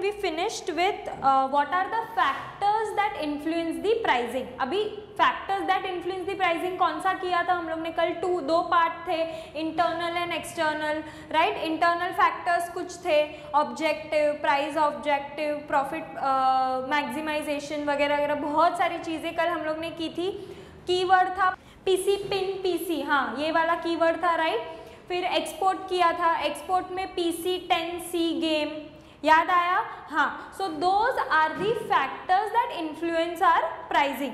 we finished with what are the factors that influence the pricing. अभी factors that influence the pricing कौन सा किया था हम लोग ने कल? दो पार्ट थे, internal and external, right? internal factors कुछ थे, objective, price objective, profit maximization वगैरह वगैरह बहुत सारी चीज़ें कल हम लोग ने की थी. कीवर्ड था पीसी पिन पीसी, हाँ ये वाला कीवर्ड था, राइट. फिर एक्सपोर्ट किया था, एक्सपोर्ट में पीसी 10C गेम, याद आया? हाँ. So those are the factors that influence our pricing.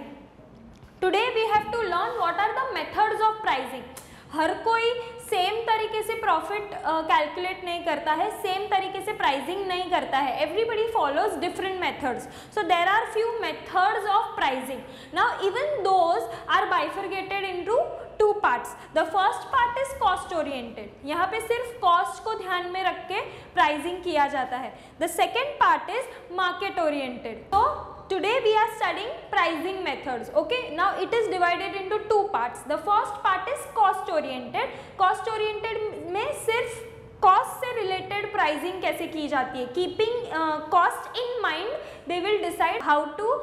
Today we have to learn what are the methods of pricing. हर कोई सेम तरीके से प्रॉफिट कैलकुलेट नहीं करता है, सेम तरीके से प्राइसिंग नहीं करता है. Everybody follows different methods. So there are few methods of pricing. Now even those are bifurcated into two parts. The first part is cost oriented. यहाँ पे सिर्फ कॉस्ट को ध्यान में रख के प्राइसिंग किया जाता है. The second part is market oriented. तो today we are studying pricing methods. Okay, now it is divided into two parts. The first part is cost oriented. Cost oriented में सिर्फ cost से related pricing कैसे की जाती है. Keeping cost in mind, they will decide how to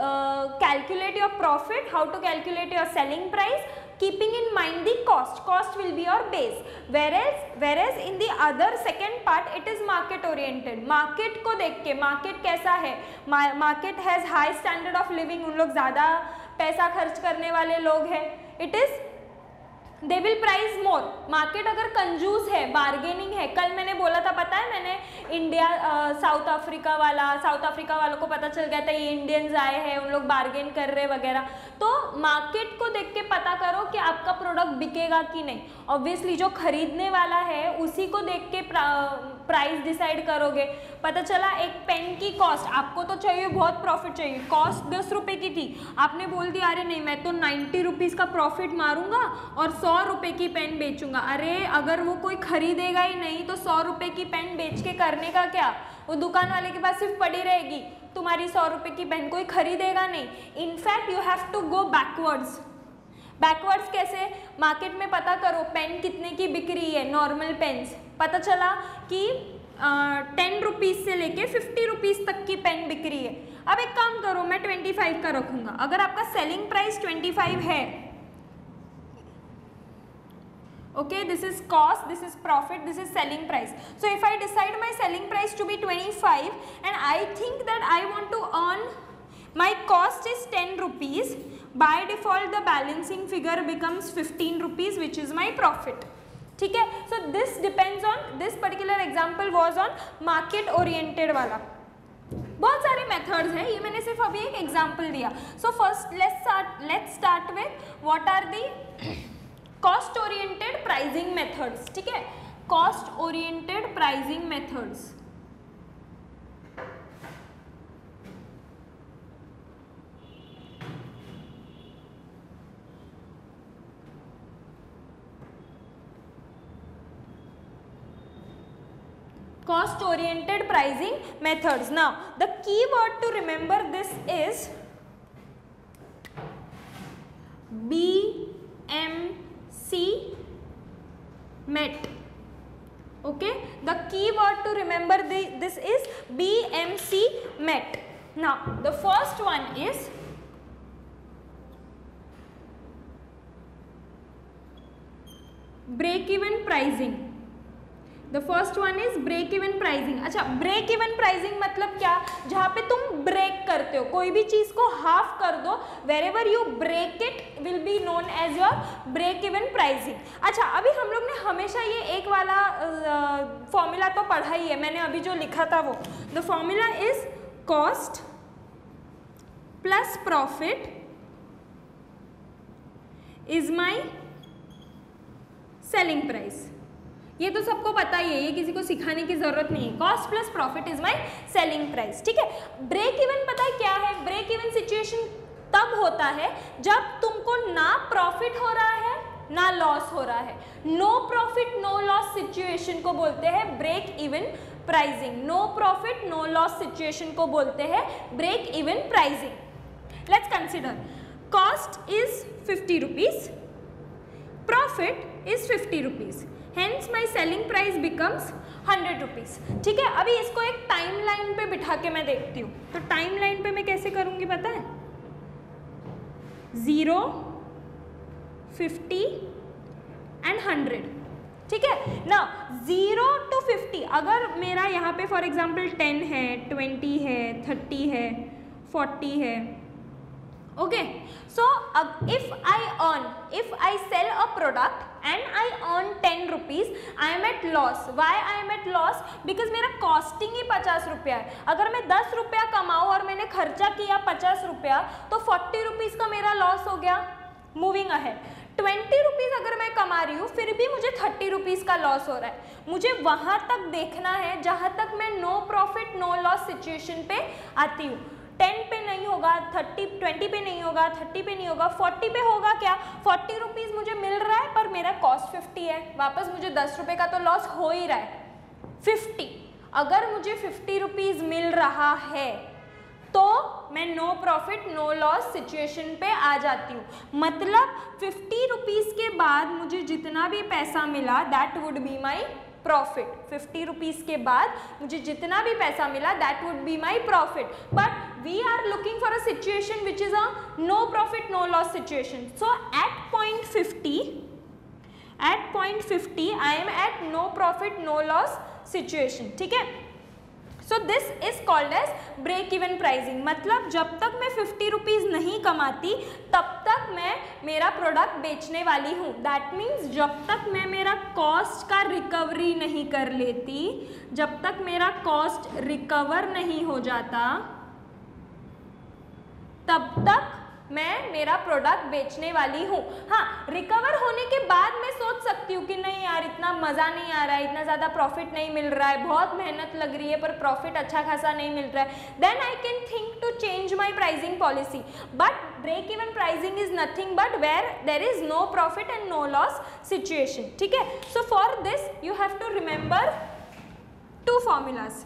calculate your profit, how to calculate your selling price, keeping in mind the cost will be your base. Whereas in the other second part it is market oriented. Market को देख के, market कैसा है, market has high standard of living, उन लोग ज़्यादा पैसा खर्च करने वाले लोग हैं. It is they will price more. Market अगर कंजूस है, बार्गेनिंग है, कल मैंने बोला था, पता है मैंने इंडिया साउथ अफ्रीका वालों को पता चल गया था ये इंडियंस आए हैं, उन लोग बार्गेन कर रहे वगैरह. तो मार्केट को देख के पता करो कि आपका प्रोडक्ट बिकेगा कि नहीं. ऑब्वियसली जो खरीदने वाला है उसी को देख के प्राइस डिसाइड करोगे. पता चला एक पेन की कॉस्ट, आपको तो चाहिए बहुत प्रॉफिट चाहिए, कॉस्ट 10 रुपये की थी, आपने बोल दिया अरे नहीं मैं तो 90 रुपीज़ का प्रॉफिट मारूंगा और 100 रुपये की पेन बेचूंगा. अरे अगर वो कोई खरीदेगा ही नहीं तो 100 रुपये की पेन बेच के करने का क्या? वो दुकान वाले के पास सिर्फ पड़ी रहेगी, तुम्हारी 100 रुपये की पेन कोई खरीदेगा नहीं. In fact you have to go backwards. Backwards कैसे? मार्केट में पता करो पेन कितने की बिक रही है, नॉर्मल पेन्स. पता चला कि 10 रुपीज़ से लेके 50 रुपीज़ तक की पेन बिक रही है. अब एक काम करो, मैं 25 का रखूँगा. अगर आपका सेलिंग प्राइस 25 है, okay, this is cost, this is profit, this is selling price. So if I decide my selling price to be 25 and I think that I want to earn, my cost is 10 rupees, by default the balancing figure becomes 15 rupees which is my profit. ठीक है. So this depends on, this particular example was on market oriented वाला. बहुत सारे methods हैं, ये मैंने सिर्फ अभी एक एग्जाम्पल दिया. So first let's start with what are the cost oriented pricing methods. ठीक है, cost oriented pricing methods. Cost oriented pricing methods. Now the key word to remember this is BMC MET. Okay, the key word to remember this is BMC MET. Now the first one is break even pricing. The first one is break even pricing. अच्छा, break even pricing मतलब क्या? जहाँ पे तुम break करते हो, कोई भी चीज़ को हाफ कर दो, wherever you break it will be known as your break even pricing. अच्छा, अभी हम लोग ने हमेशा ये एक वाला फॉर्मूला तो पढ़ा ही है, मैंने अभी जो लिखा था वो. The formula is cost plus profit is my selling price. ये तो सबको पता ही है, ये किसी को सिखाने की जरूरत नहीं है. Cost plus profit is my selling price. ठीक है. ब्रेक इवन पता है क्या है? ब्रेक इवन सिचुएशन तब होता है जब तुमको ना प्रॉफिट हो रहा है ना लॉस हो रहा है. No profit no loss situation को बोलते हैं break even pricing. No profit no loss situation को बोलते हैं break even pricing. Let's consider cost is 50 rupees, profit is 50 rupees. Hence my selling price becomes 100 rupees. ठीक है, अभी इसको एक टाइम लाइन पे बिठा के मैं देखती हूँ। तो टाइम लाइन पे मैं कैसे करूँगी पता है, 0, 50 एंड 100। ठीक है ना, 0 to 50 अगर मेरा यहाँ पे फॉर एग्जाम्पल 10 है, 20 है, 30 है, 40 है, ओके। सो अब if I sell a product and I earn 10 rupees, I am at loss. Why I am at loss? Because मेरा कॉस्टिंग ही 50 रुपया है। अगर मैं 10 रुपया कमाऊँ और मैंने खर्चा किया 50 रुपया, तो 40 रुपीज़ का मेरा लॉस हो गया। मूविंग अहेड, 20 रुपीज़ अगर मैं कमा रही हूँ फिर भी मुझे 30 रुपीज़ का लॉस हो रहा है। मुझे वहाँ तक देखना है जहाँ तक मैं no profit no loss situation पे आती हूँ। 10 पे नहीं होगा, 20 पे नहीं होगा, 30 पे नहीं होगा, 40 पे होगा। क्या 40 रुपीज़ मुझे मिल रहा है पर मेरा कॉस्ट 50 है, वापस मुझे 10 रुपये का तो लॉस हो ही रहा है। 50, अगर मुझे 50 रुपीज़ मिल रहा है तो मैं no profit no loss situation पे आ जाती हूँ। मतलब 50 रुपीज़ के बाद मुझे जितना भी पैसा मिला that would be my profit. 50 rupees के बाद मुझे जितना भी पैसा मिला that would be my profit. But we are looking for a situation which is a no profit no loss situation. So at point 50 I am at no profit no loss situation. ठीक है, so this is called as break even pricing. मतलब जब तक मैं 50 rupees नहीं कमाती तब तक मैं मेरा प्रोडक्ट बेचने वाली हूँ। दैट मीन्स जब तक मैं मेरा कॉस्ट का रिकवरी नहीं कर लेती, जब तक मेरा कॉस्ट रिकवर नहीं हो जाता, तब तक मैं मेरा प्रोडक्ट बेचने वाली हूँ। हाँ, रिकवर होने के बाद मैं सोच सकती हूँ कि नहीं यार इतना मज़ा नहीं आ रहा है, इतना ज़्यादा प्रॉफिट नहीं मिल रहा है, बहुत मेहनत लग रही है पर प्रॉफिट अच्छा खासा नहीं मिल रहा है, then I can think to change my pricing policy. But break even pricing is nothing but where there is no profit and no loss situation. ठीक है, so for this you have to remember 2 formulas.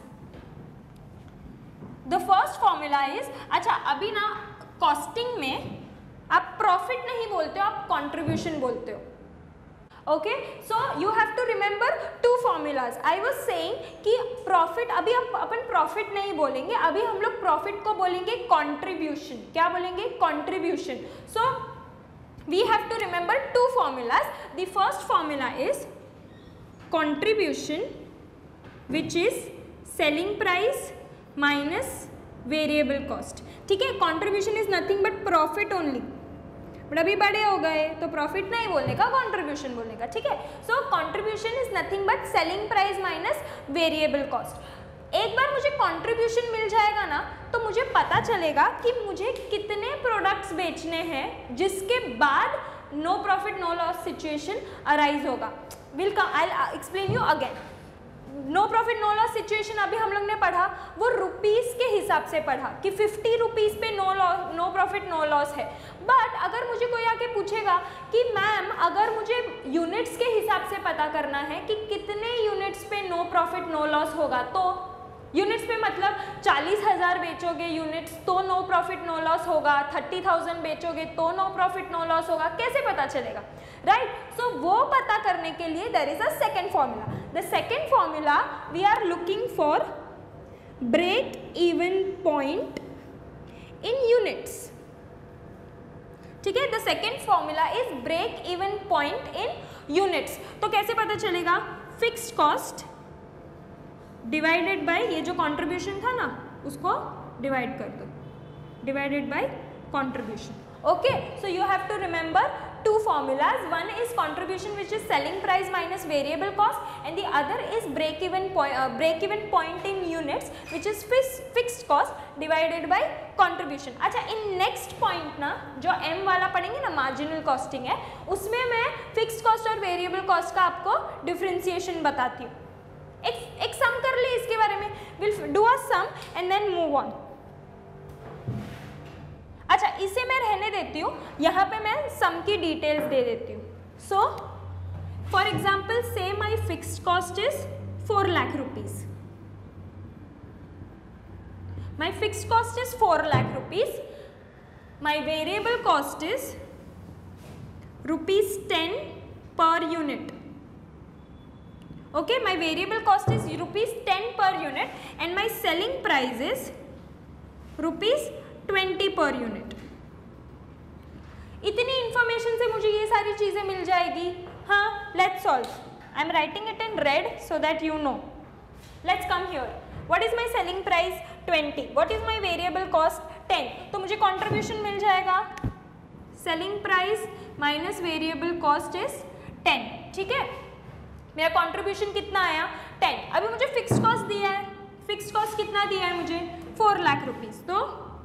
The first formula is, अच्छा अभी ना costing में आप profit नहीं बोलते हो, आप कंट्रीब्यूशन बोलते हो। Okay, so you have to remember 2 formulas. I was saying कि प्रॉफिट, अभी अपन प्रॉफिट नहीं बोलेंगे, अभी हम लोग प्रॉफिट को बोलेंगे कंट्रीब्यूशन। क्या बोलेंगे? Contribution. So we have to remember 2 formulas. The first formula is contribution which is selling price minus variable cost. ठीक है, contribution is nothing but profit only. But अभी बड़े हो गए तो प्रॉफिट नहीं बोलने का, कंट्रीब्यूशन बोलने का। ठीक है, so contribution is nothing but selling price minus variable cost. एक बार मुझे कंट्रीब्यूशन मिल जाएगा ना तो मुझे पता चलेगा कि मुझे कितने प्रोडक्ट्स बेचने हैं जिसके बाद no profit no loss situation arise होगा। I will explain you again. No profit no loss situation अभी हम लोग ने पढ़ा, वो रुपीस के हिसाब से पढ़ा कि 50 रुपीज़ पे नो प्रॉफिट नो लॉस है। बट अगर मुझे कोई आके पूछेगा कि मैम अगर मुझे यूनिट्स के हिसाब से पता करना है कि कितने यूनिट्स पे नो प्रॉफिट नो लॉस होगा, तो यूनिट्स पे मतलब 40,000 बेचोगे यूनिट्स तो नो प्रॉफिट नो लॉस होगा, 30,000 बेचोगे तो नो प्रॉफिट नो लॉस होगा, कैसे पता चलेगा? राइट, सो वो पता करने के लिए there is a second formula. The second formula we are looking for break even point in units. ठीक है, the second formula is break even point in units. तो कैसे पता चलेगा? फिक्स्ड कॉस्ट डिवाइडेड बाय ये जो कंट्रीब्यूशन था ना उसको डिवाइड कर दो, divided by contribution. Okay, so you have to remember 2 formulas. One is contribution which is selling price minus variable cost and the other is break even point in units which is fixed cost divided by contribution. अच्छा, in next point ना जो M वाला पढ़ेंगे ना marginal costing है, उसमें मैं fixed cost और variable cost का आपको differentiation बताती हूँ। एक सम कर ले इसके बारे में, we'll do a sum and then move on. अच्छा, इसे मैं रहने देती हूँ, यहाँ पे मैं सम की डिटेल्स दे देती हूँ। सो for example say my fixed cost is 4 lakh rupees, my fixed cost is 4 lakh rupees, my variable cost is ₹10 per unit। Okay, my variable cost is rupees 10 per unit and my selling price is rupees 20 per unit. इतनी information से मुझे ये सारी चीजें मिल जाएगी. हाँ, let's solve. I'm writing it in red so that you know. Let's come here. What is my selling price? 20. What is my variable cost? 10. तो मुझे contribution मिल जाएगा. Selling price minus variable cost is 10. ठीक है, मेरा contribution कितना आया? 10. अभी मुझे फिक्स्ड कॉस्ट दिया है. फिक्स्ड कॉस्ट कितना दिया है मुझे? 4 लाख रुपीज. तो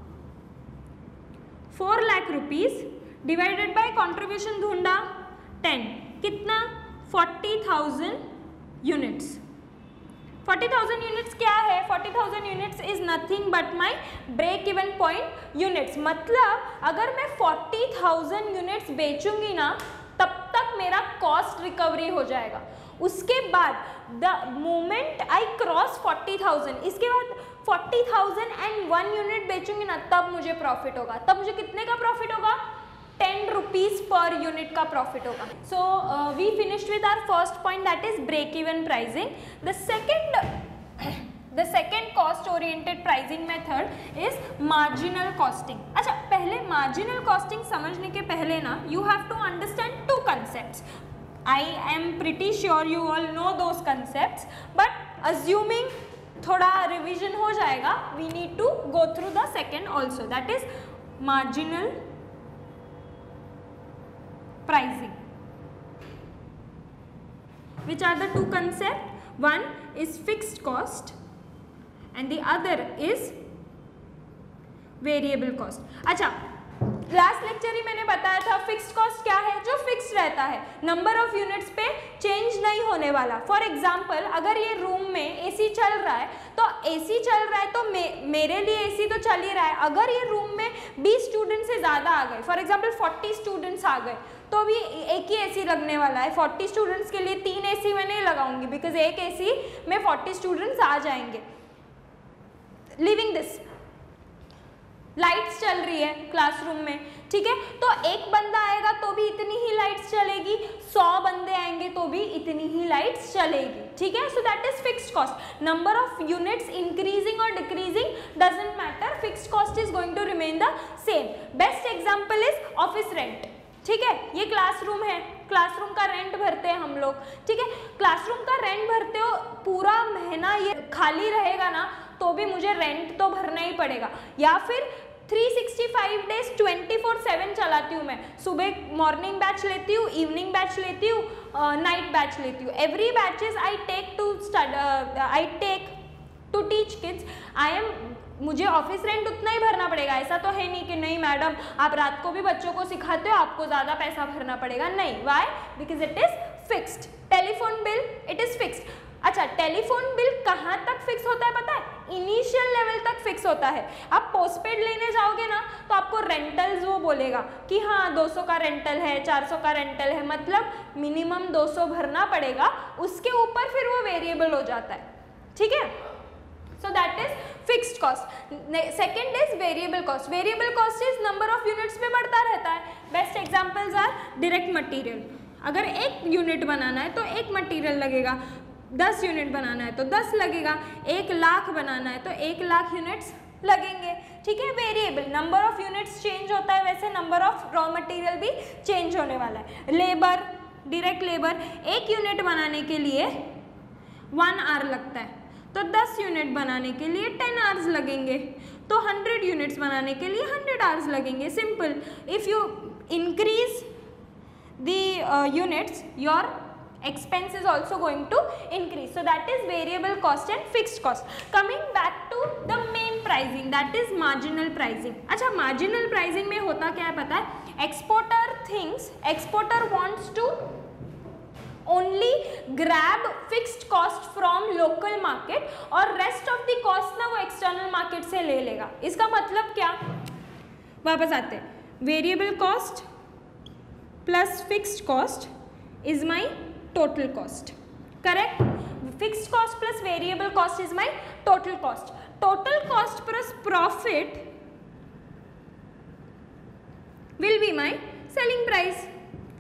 4 lakh rupees divided by contribution ढूंढा 10, कितना? 40,000 यूनिट्स. 40,000 यूनिट्स क्या है? 40,000 units is nothing but my break even point units. मतलब अगर मैं 40,000 यूनिट्स बेचूंगी ना, तब तक मेरा कॉस्ट रिकवरी हो जाएगा. उसके बाद द मोमेंट आई क्रॉस 40,000, इसके बाद 40,001 यूनिट बेचूंगी ना, तब मुझे प्रॉफिट होगा. तब मुझे कितने का प्रॉफिट होगा? 10 रुपीज पर यूनिट का प्रॉफिट होगा. So we finished with our first point, that is break even pricing. The second cost oriented pricing method is marginal costing. अच्छा, पहले मार्जिनल कॉस्टिंग समझने के पहले ना, you have to understand 2 concepts. I am pretty sure you all know those concepts, but assuming थोड़ा revision हो जाएगा, we need to go through the second also, that is marginal pricing. Which are the 2 concepts? One is fixed cost and the other is variable cost. अच्छा, last lecture ही मैंने बताया था fixed cost क्या है? जो फिक्स रहता है, नंबर ऑफ यूनिट्स पे चेंज नहीं होने वाला. फॉर एग्जांपल, अगर ये रूम में एसी चल रहा है, तो एसी चल रहा है तो मेरे लिए एसी तो चल ही रहा है. अगर ये रूम में 20 स्टूडेंट से ज़्यादा आ गए, फॉर एग्जांपल 40 स्टूडेंट्स आ गए, तो भी एक ही एसी लगने वाला है. 40 स्टूडेंट्स के लिए 3 एसी मैं नहीं लगाऊंगी, बिकॉज एक एसी में 40 स्टूडेंट्स आ जाएंगे. लिविंग दिस, लाइट्स चल रही है क्लासरूम में, ठीक है, तो एक बंदा आएगा तो भी इतनी ही लाइट्स चलेगी, 100 बंदे आएंगे तो भी इतनी ही लाइट्स चलेगी. ठीक है, so that is fixed cost. Number of units increasing और decreasing doesn't matter, fixed cost is going to remain the same. Best example is office rent. ठीक है, ये क्लासरूम है, क्लासरूम का रेंट भरते हैं हम लोग. ठीक है, क्लासरूम का रेंट भरते हो, पूरा महीना ये खाली रहेगा ना, तो भी मुझे रेंट तो भरना ही पड़ेगा. या फिर 365 डेज 24/7 चलाती हूँ मैं. सुबह मॉर्निंग बैच लेती हूँ, इवनिंग बैच लेती हूँ, नाइट बैच लेती हूँ. Every batches I take to teach kids. मुझे ऑफिस रेंट उतना ही भरना पड़ेगा. ऐसा तो है नहीं कि नहीं मैडम आप रात को भी बच्चों को सिखाते हो, आपको ज़्यादा पैसा भरना पड़ेगा. नहीं, why? Because it is fixed. Telephone bill, it is fixed. अच्छा, टेलीफोन बिल कहाँ तक फिक्स होता है पता है? इनिशियल लेवल तक फिक्स होता है. आप पोस्टपेड लेने जाओगे ना, तो आपको रेंटल्स वो बोलेगा कि हाँ 200 का रेंटल है, 400 का रेंटल है, मतलब मिनिमम 200 भरना पड़ेगा. उसके ऊपर फिर वो वेरिएबल हो जाता है. ठीक है, so that is fixed cost. Second is variable cost. Variable cost is number of units पे बढ़ता रहता है. Best examples are direct material. अगर 1 यूनिट बनाना है तो 1 मटीरियल लगेगा. 10 यूनिट बनाना है तो 10 लगेगा. 1 लाख बनाना है तो 1 लाख यूनिट्स लगेंगे. ठीक है, variable, number of units change होता है, वैसे नंबर ऑफ रॉ मटेरियल भी चेंज होने वाला है. लेबर, डायरेक्ट लेबर, 1 यूनिट बनाने के लिए 1 आवर लगता है, तो 10 यूनिट बनाने के लिए 10 आवर्स लगेंगे. तो 100 यूनिट्स बनाने के लिए 100 आवर्स लगेंगे. Simple. If you increase the units, your expense is also going to increase. So that is variable cost and fixed cost. Coming back to the main pricing, that is marginal pricing. अच्छा, marginal pricing में होता क्या है पता है? Exporter wants to only grab fixed cost from local market और rest of the cost ना वो external market से ले लेगा. इसका मतलब क्या? वापस आते हैं. Variable cost plus fixed cost is my total cost. Correct? Fixed cost plus variable cost is my total cost. Total cost plus profit will be my selling price.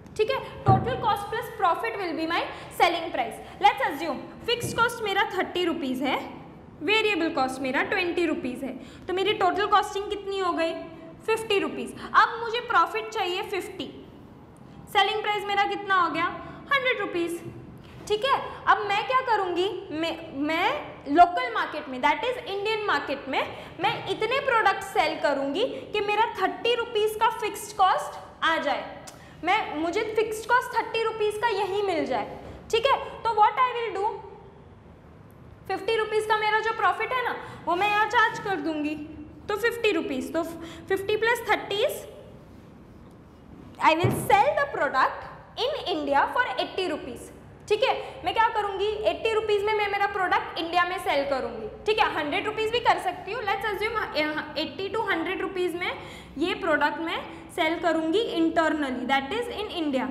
ठीक है, total cost plus profit will be my selling price. Let's assume fixed cost मेरा 30 rupees है, variable cost मेरा 20 rupees है, तो मेरी total costing कितनी हो गई 50 रुपीज़। अब मुझे प्रॉफिट चाहिए 50, सेलिंग प्राइस मेरा कितना हो गया 100 रुपीज़। ठीक है, अब मैं क्या करूँगी, मैं लोकल मार्केट में दैट इज इंडियन मार्केट में मैं इतने प्रोडक्ट सेल करूँगी कि मेरा 30 रुपीज़ का फिक्स्ड कॉस्ट आ जाए, मुझे फिक्स्ड कॉस्ट 30 रुपीज़ का यही मिल जाए। ठीक है, तो what I will do, 50 rupees का मेरा जो प्रॉफिट है ना वो मैं यहाँ चार्ज कर दूंगी, तो 50 रुपीज़, तो 50 plus 30 I will sell the product in India for 80 rupees. ठीक है, मैं क्या करूँगी 80 रुपीज़ में मैं मेरा प्रोडक्ट इंडिया में सेल करूँगी। ठीक है, 100 रुपीज़ भी कर सकती हूँ, लेट्स अज्यूम 80 to 100 रुपीज़ में ये प्रोडक्ट मैं सेल करूँगी internally that is in India.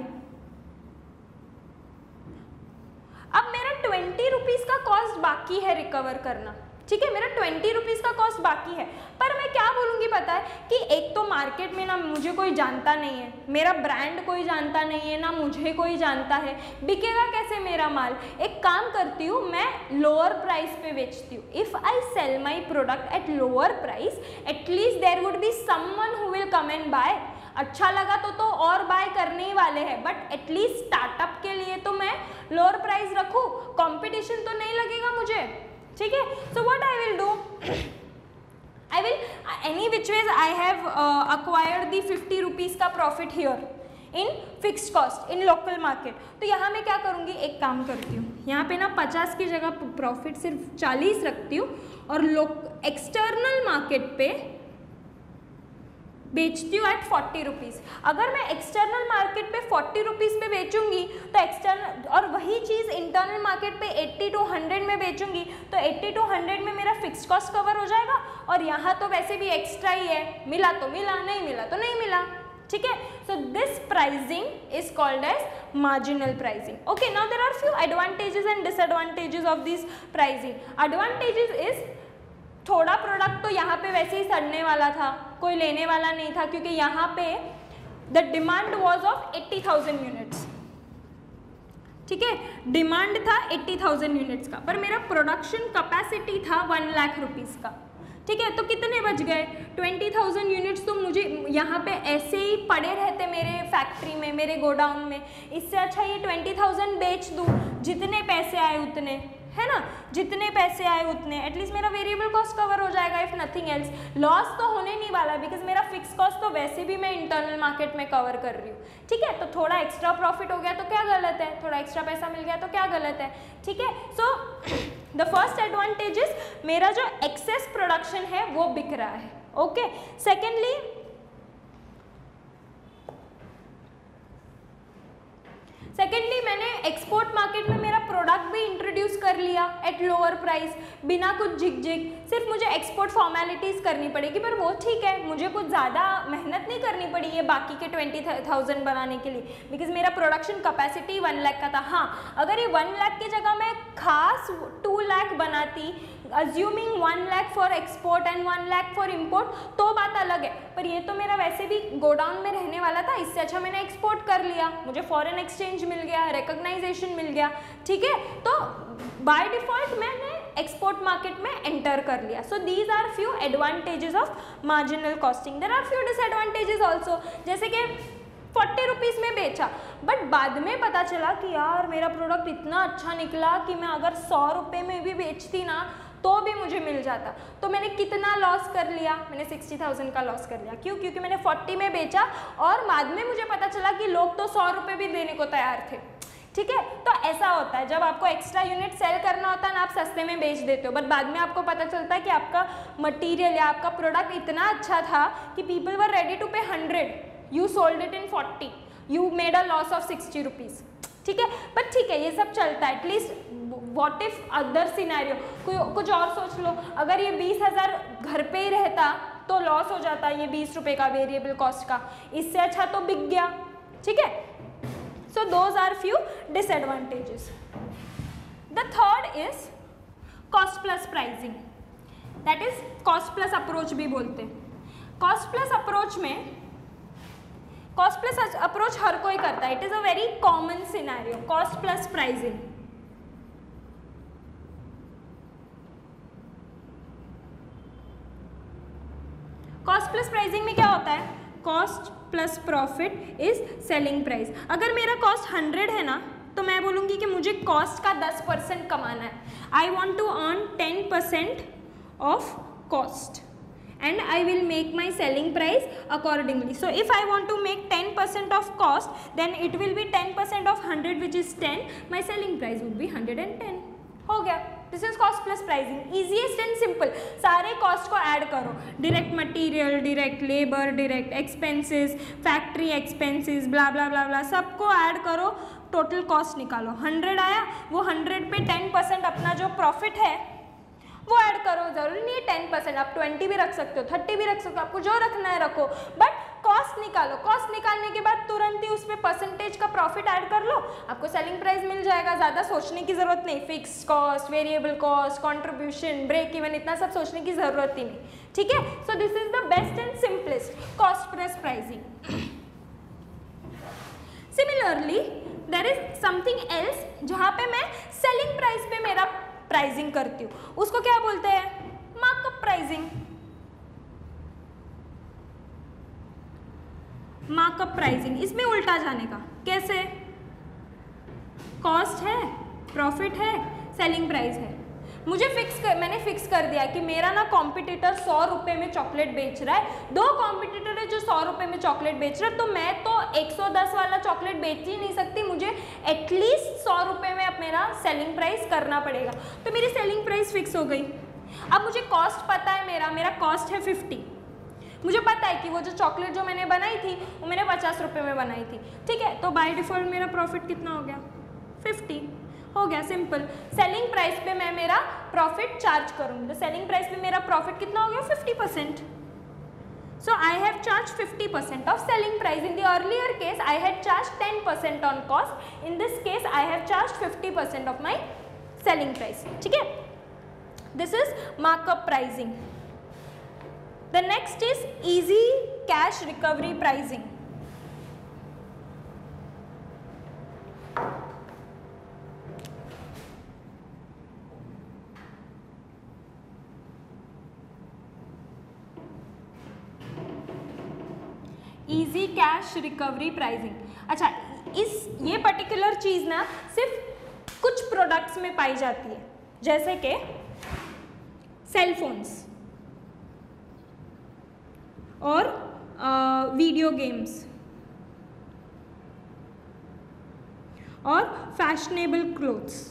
अब मेरा 20 रुपीज़ का कॉस्ट बाकी है रिकवर करना। ठीक है, मेरा 20 रुपीज़ का कॉस्ट बाकी है, पर मैं क्या बोलूँगी पता है कि एक तो मार्केट में ना मुझे कोई जानता नहीं है, मेरा ब्रांड कोई जानता नहीं है, ना मुझे कोई जानता है, बिकेगा कैसे मेरा माल। एक काम करती हूँ, मैं लोअर प्राइस पे बेचती हूँ। If I sell my product at lower price at least there would be someone who will come and buy. अच्छा लगा तो और बाय करने ही वाले हैं, बट एटलीस्ट स्टार्टअप के लिए तो मैं लोअर प्राइस रखूँ, कंपटीशन तो नहीं लगेगा मुझे। ठीक है, so what I will do, I will any which ways I have acquired the 50 rupees का profit here in fixed cost in local market. तो यहाँ मैं क्या करूँगी, एक काम करती हूँ, यहाँ पे ना 50 की जगह प्रॉफिट सिर्फ 40 रखती हूँ और एक्सटर्नल मार्केट पे बेचती हूँ एट 40 रुपीज़। अगर मैं एक्सटर्नल मार्केट पे 40 रुपीज़ पे बेचूंगी तो एक्सटर्नल, और वही चीज़ इंटरनल मार्केट पे 80 to 100 में बेचूंगी तो 80 to 100 में मेरा फिक्स्ड कॉस्ट कवर हो जाएगा, और यहाँ तो वैसे भी एक्स्ट्रा ही है, मिला तो मिला, नहीं मिला तो नहीं मिला। ठीक है, so this pricing is called as marginal pricing. Okay, now there are few advantages and disadvantages of this pricing. Advantages is थोड़ा प्रोडक्ट तो यहाँ पे वैसे ही सड़ने वाला था, कोई लेने वाला नहीं था, क्योंकि यहाँ पे the demand was of 80,000 units. ठीक है, डिमांड था 80,000 यूनिट्स का, पर मेरा प्रोडक्शन कैपेसिटी था 1 लाख रुपीज़ का। ठीक है, तो कितने बच गए 20,000 यूनिट्स, तो मुझे यहाँ पे ऐसे ही पड़े रहते मेरे फैक्ट्री में, मेरे गोडाउन में। इससे अच्छा ये 20,000 बेच दूँ, जितने पैसे आए उतने, है ना, जितने पैसे आए उतने, एटलीस्ट मेरा वेरिएबल कॉस्ट कवर हो जाएगा, इफ नथिंग एल्स। लॉस तो होने नहीं वाला, बिकॉज मेरा फिक्स कॉस्ट तो वैसे भी मैं इंटरनल मार्केट में कवर कर रही हूँ। ठीक है, तो थोड़ा एक्स्ट्रा प्रॉफिट हो गया तो क्या गलत है, थोड़ा एक्स्ट्रा पैसा मिल गया तो क्या गलत है। ठीक है, सो द फर्स्ट एडवांटेजेस, मेरा जो एक्सेस प्रोडक्शन है वो बिक रहा है। ओके, सेकेंडली मैंने एक्सपोर्ट मार्केट में मेरा प्रोडक्ट भी इंट्रोड्यूस कर लिया एट लोअर प्राइस, बिना कुछ झिकझिक। सिर्फ मुझे एक्सपोर्ट फॉर्मेलिटीज़ करनी पड़ेगी, पर वो ठीक है, मुझे कुछ ज़्यादा मेहनत नहीं करनी पड़ी ये बाकी के 20,000 बनाने के लिए, बिकॉज मेरा प्रोडक्शन कैपेसिटी 1 लाख का था। हाँ, अगर ये 1 लाख की जगह मैं खास 2 लाख बनाती, assuming 1 lakh for export and 1 lakh for import, तो बात अलग है, पर ये तो मेरा वैसे भी गोडाउन में रहने वाला था, इससे अच्छा मैंने एक्सपोर्ट कर लिया, मुझे फॉरेन एक्सचेंज मिल गया, रिकॉग्नाइजेशन मिल गया। ठीक है, तो बाय डिफॉल्ट मैंने एक्सपोर्ट मार्केट में एंटर कर लिया। So these are few advantages of marginal costing. There are few disadvantages also, जैसे कि 40 रुपीज़ में बेचा, बट बाद में पता चला कि यार मेरा प्रोडक्ट इतना अच्छा निकला कि मैं अगर 100 रुपये में भी बेचती ना तो भी मुझे मिल जाता। तो मैंने कितना लॉस कर लिया, मैंने 60,000 का लॉस कर लिया। क्यों? क्योंकि मैंने 40 में बेचा और बाद में मुझे पता चला कि लोग तो 100 रुपये भी देने को तैयार थे। ठीक है, तो ऐसा होता है जब आपको एक्स्ट्रा यूनिट सेल करना होता है ना, आप सस्ते में बेच देते हो, बट बाद में आपको पता चलता है कि आपका मटीरियल या आपका प्रोडक्ट इतना अच्छा था कि people were ready to pay 100, you sold it in 40, you made a loss of 60 rupees. ठीक है, बट ठीक है, ये सब चलता है। At least what if other scenario, कुछ और सोच लो, अगर ये 20,000 घर पे ही रहता तो लॉस हो जाता ये 20 रुपये का वेरिएबल कॉस्ट का, इससे अच्छा तो बिक गया। ठीक है, so those are few disadvantages. The third is cost plus pricing, that is cost plus approach भी बोलते हैं। cost plus approach में कॉस्ट प्लस अप्रोच हर कोई करता है, it is a very common scenario, cost plus pricing. Cost plus pricing में क्या होता है, cost plus profit is selling price. अगर मेरा कॉस्ट 100 है ना, तो मैं बोलूँगी कि मुझे कॉस्ट का 10% कमाना है, I want to earn 10% of cost and I will make my selling price accordingly. So if I want to make 10% of cost, then it will be 10% of 100 which is 10, my selling price would be 110. हो गया, this is cost plus pricing, easiest and simple. सारे cost को add करो, direct material, direct labour, direct expenses, factory expenses, blah blah blah blah, सबको add करो, total cost निकालो। 100 आया, वो 100 पे 10% अपना जो प्रॉफिट है वो ऐड करो। जरूरी नहीं है 10%, आप 20 भी रख सकते हो, 30 भी रख सकते हो, आपको जो रखना है रखो, बट कॉस्ट निकालो। कॉस्ट निकालने के बाद तुरंत ही उसमें परसेंटेज का प्रॉफिट ऐड कर लो, आपको सेलिंग प्राइस मिल जाएगा। ज़्यादा सोचने की ज़रूरत नहीं, fix cost, variable cost, contribution, break even, इतना सब सोचने की ज़रूरत ही नहीं, ठीक है। So this is the best and simplest cost plus pricing. Similarly there is something else जहाँ पे मैं सेलिंग प्राइस पे मेरा प्राइसिंग करती हूँ, उसको क्या बोलते हैं, मार्कअप प्राइसिंग। मार्कअप प्राइसिंग, इसमें उल्टा जाने का, कैसे, कॉस्ट है, प्रॉफिट है, सेलिंग प्राइस है, मुझे मैंने फिक्स कर दिया कि मेरा ना कॉम्पिटिटर 100 रुपये में चॉकलेट बेच रहा है, 2 कॉम्पिटिटर है जो 100 रुपये में चॉकलेट बेच रहा है, तो मैं तो 110 वाला चॉकलेट बेच ही नहीं सकती, मुझे एटलीस्ट 100 रुपये में अब मेरा सेलिंग प्राइस करना पड़ेगा। तो मेरी सेलिंग प्राइस फिक्स हो गई। अब मुझे कॉस्ट पता है, मेरा कॉस्ट है 50, मुझे पता है कि वो जो चॉकलेट जो मैंने बनाई थी वो मैंने 50 रुपये में बनाई थी, ठीक है। तो बाय डिफॉल्ट मेरा प्रॉफिट कितना हो गया, 50 हो गया, सिंपल। सेलिंग प्राइस पे मैं मेरा प्रॉफिट चार्ज करूँगी, तो सेलिंग प्राइस पे मेरा प्रॉफिट कितना हो गया, 50%। So I have charged 50% of selling price. In the earlier case, I had charged 10% on cost. In this case, I have charged 50% of my selling price. ठीक है? This is markup pricing. The next is easy cash recovery pricing. Easy cash recovery pricing. अच्छा, ये particular चीज़ ना सिर्फ कुछ products में पाई जाती है, जैसे कि सेल फोन्स और वीडियो गेम्स और फैशनेबल क्लोथ्स।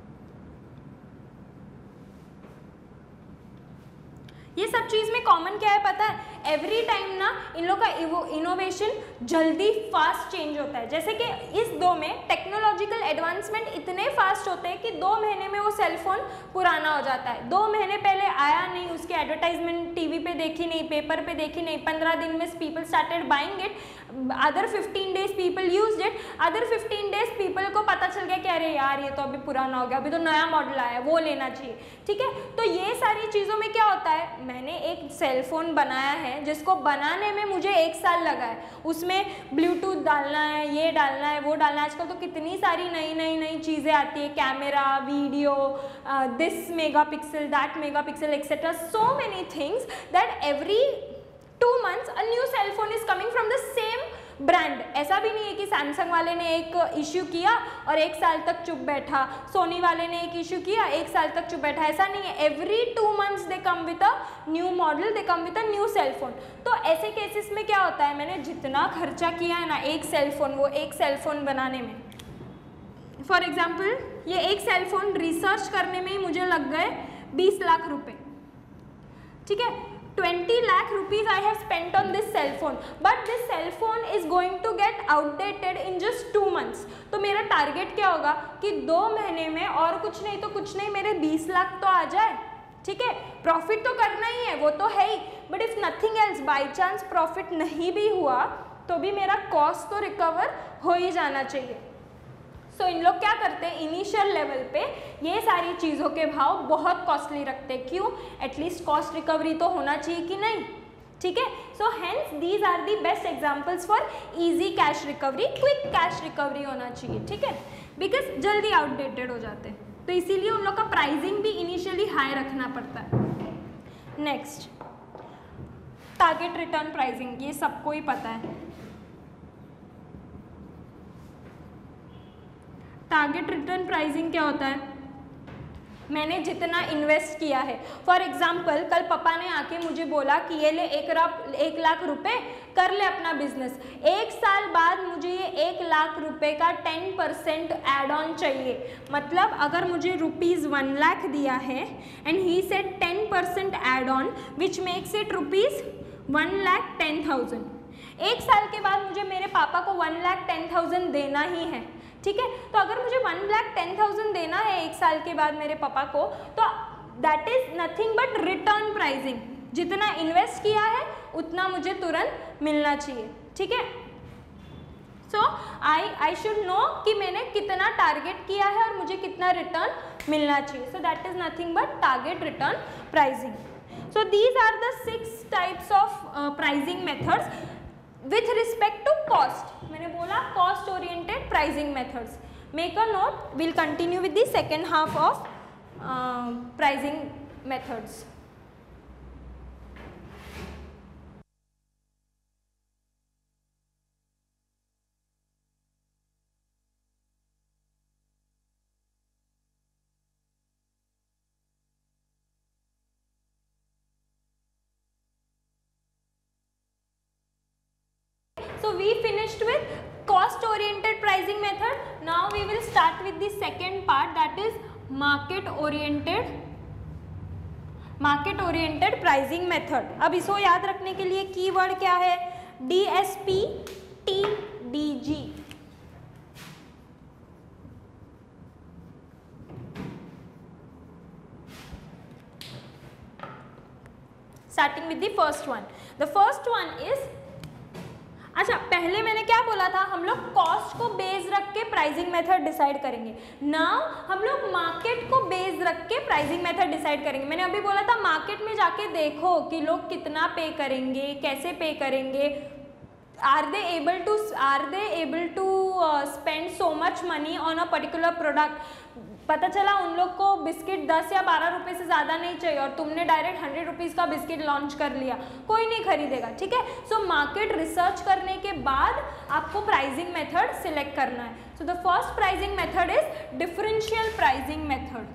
ये सब चीज़ में कॉमन क्या है पता है, एवरी टाइम ना इन लोग का इनोवेशन जल्दी फास्ट चेंज होता है। जैसे कि इस 2 में टेक्नोलॉजिकल एडवांसमेंट इतने फास्ट होते हैं कि 2 महीने में वो सेलफोन पुराना हो जाता है। 2 महीने पहले आया नहीं, उसकी एडवर्टाइजमेंट टीवी पे देखी नहीं, पेपर पे देखी नहीं, 15 दिन में people started buying it, other 15 days people used it, other 15 days people को पता चल गया कि अरे यार ये तो अभी पुराना हो गया, अभी तो नया मॉडल आया है, वो लेना चाहिए, ठीक है। तो ये सारी चीज़ों में क्या होता है, मैंने एक सेलफोन बनाया है जिसको बनाने में मुझे 1 साल लगा है, उसमें ब्लूटूथ डालना है, ये डालना है, वो डालना है, आजकल तो कितनी सारी नई चीज़ें आती है, camera, video, this megapixel, that megapixel, etcetera, so many things that every 2 months a new cell phone is coming from the same brand. ऐसा भी नहीं है कि सैमसंग वाले ने एक इश्यू किया और 1 साल तक चुप बैठा, सोनी वाले ने एक इश्यू किया 1 साल तक चुप बैठा, ऐसा नहीं है। Every 2 months they come with a new model, they come with a new cell phone. तो ऐसे केसेस में क्या होता है, मैंने जितना खर्चा किया है ना एक सेल फोन, वो एक सेल फोन बनाने में, फॉर एग्जाम्पल ये एक सेल फोन रिसर्च करने में ही मुझे लग गए 20 लाख रुपए, ठीक है। 20 lakh rupees I have spent on this cell phone, but this cell phone is going to get outdated in just 2 months. तो मेरा टारगेट क्या होगा कि 2 महीने में और कुछ नहीं तो कुछ नहीं मेरे 20 लाख तो आ जाए, ठीक है। प्रॉफिट तो करना ही है, वो तो है ही, but if nothing else, by chance profit नहीं भी हुआ तो भी मेरा कॉस्ट तो रिकवर हो ही जाना चाहिए। सो इन लोग क्या करते हैं, इनिशियल लेवल पे ये सारी चीज़ों के भाव बहुत कॉस्टली रखते हैं। क्यों, एटलीस्ट कॉस्ट रिकवरी तो होना चाहिए कि नहीं, ठीक है। So hence these are the best examples for easy cash recovery, quick cash recovery होना चाहिए, ठीक है, बिकॉज जल्दी आउटडेटेड हो जाते हैं, तो इसीलिए उन लोग का प्राइसिंग भी इनिशियली हाई रखना पड़ता है। नेक्स्ट टारगेट रिटर्न प्राइसिंग, ये सबको ही पता है। टारगेट रिटर्न प्राइसिंग क्या होता है? मैंने जितना इन्वेस्ट किया है, फॉर एग्जाम्पल कल पापा ने आके मुझे बोला कि ये ले 1 लाख रुपए कर ले अपना बिजनेस, 1 साल बाद मुझे ये 1 लाख रुपए का 10% एड ऑन चाहिए। मतलब अगर मुझे ₹1 लाख दिया है and he said 10% add on which makes it ₹1,10,000, 1 साल के बाद मुझे मेरे पापा को 1,10,000 देना ही है, ठीक है। तो अगर मुझे 1,10,000 देना है 1 साल के बाद मेरे पापा को, तो that is nothing but return pricing. जितना इन्वेस्ट किया है उतना मुझे तुरंत मिलना चाहिए, ठीक है। सो आई शुड नो कि मैंने कितना टारगेट किया है और मुझे कितना रिटर्न मिलना चाहिए। So that is nothing but target return pricing. So these are the 6 types of pricing methods with respect to cost. मैंने बोला cost oriented pricing methods. Make a note. We'll continue with the second half of pricing methods. So we finished with cost oriented pricing method. Now we will start with the second part, that is market oriented pricing method. अब इसको याद रखने के लिए keyword क्या है? DSP TDG. Starting with the first one. The first one is, अच्छा पहले मैंने क्या बोला था, हम लोग कॉस्ट को बेस रख के प्राइसिंग मेथड डिसाइड करेंगे। नाउ हम लोग मार्केट को बेस रख के प्राइसिंग मेथड डिसाइड करेंगे। मैंने अभी बोला था मार्केट में जाके देखो कि लोग कितना पे करेंगे, कैसे पे करेंगे, are they able to spend so much money on a particular product. पता चला उन लोग को बिस्किट 10 या 12 रुपए से ज़्यादा नहीं चाहिए और तुमने डायरेक्ट 100 रुपीज़ का बिस्किट लॉन्च कर लिया, कोई नहीं खरीदेगा, ठीक है। सो मार्केट रिसर्च करने के बाद आपको प्राइसिंग मेथड सिलेक्ट करना है। So the first pricing method is differential pricing method.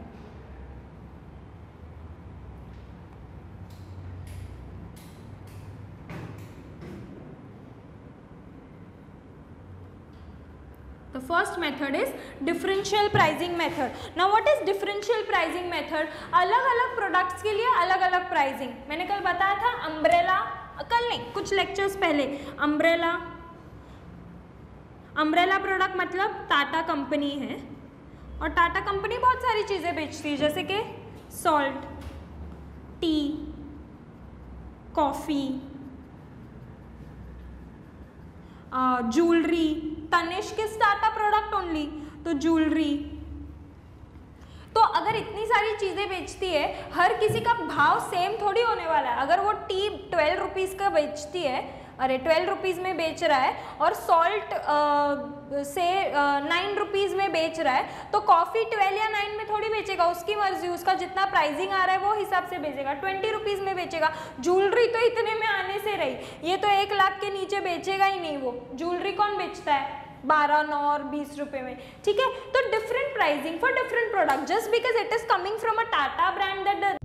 The first method is differential pricing method. Now what is differential pricing method? अलग अलग प्रोडक्ट्स के लिए अलग अलग प्राइसिंग। मैंने कल बताया था अम्ब्रेला, कल नहीं कुछ लेक्चर्स पहले, अम्ब्रेला प्रोडक्ट मतलब टाटा कंपनी है और टाटा कंपनी बहुत सारी चीज़ें बेचती है, जैसे कि salt, tea, coffee, jewellery. Tanishq किस टाटा प्रोडक्ट ओनली, तो ज्वेलरी। तो अगर इतनी सारी चीज़ें बेचती है, हर किसी का भाव सेम थोड़ी होने वाला है। अगर वो टी 12 रुपीज़ का बेचती है, अरे 12 रुपीज़ में बेच रहा है और सॉल्ट से 9 रुपीज़ में बेच रहा है, तो कॉफ़ी 12 या 9 में थोड़ी बेचेगा, उसकी मर्जी, उसका जितना प्राइसिंग आ रहा है वो हिसाब से बेचेगा, 20 रुपीज़ में बेचेगा। ज्वेलरी तो इतने में आने से रही, ये तो 1 लाख के नीचे बेचेगा ही नहीं। वो ज्वेलरी कौन बेचता है 12, 9 और 20 रुपए में, ठीक है। तो different pricing for different product, just because it is coming from a Tata brand that